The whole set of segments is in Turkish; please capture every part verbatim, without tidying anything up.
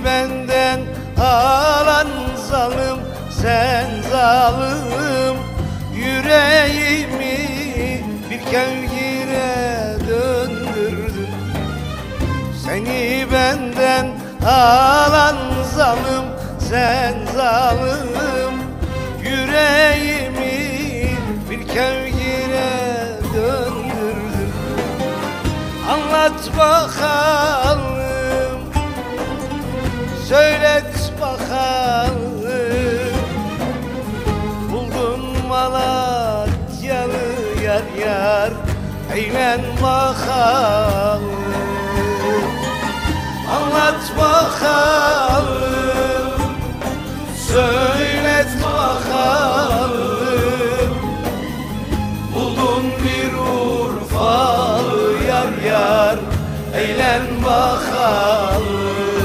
benden alan zalim, sen zalim. Yüreğimi bir kevgire döndürdün. Seni benden alan zalim, sen zalim. Yüreğimi bir kevgire döndürdün. Anlat bakalım, söylet bakalım. Buldun Malatyalı yar yar, eğlen bakalım. Anlat bakalım, söylet bakalım. Buldun bir Urfalı yar yar, eğlen bakalım.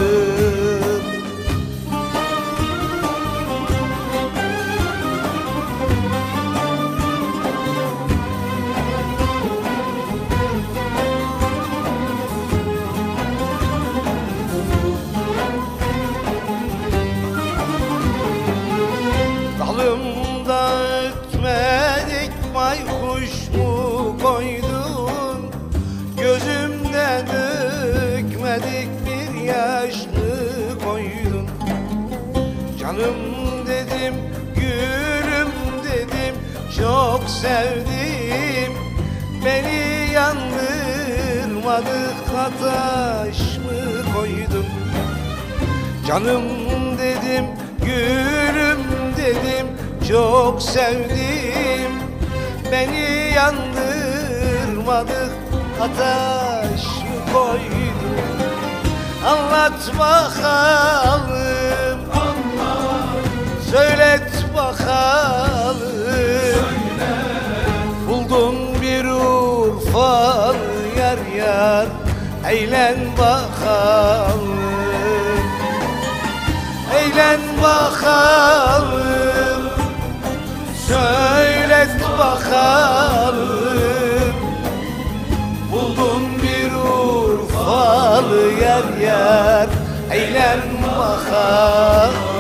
Dalımda ötmedik baykuş mu koydun? Gözümde dökmedik bir yaş mı koydun? Canım dedim, gülüm dedim, çok sevdim. Beni yandırmadık taş mı koydun? Canım dedim, gülüm dedim, çok sevdim. Beni yandırmadık ateş mi koydun? Anlat bakalım, anlat. Söylet bakalım. Söyle. Buldun bir Urfalı yar yar, eğlen bakalım. Eğlen bakalım, söylet bakalım. Buldun bir Urfalı yar yar, eğlen bakalım.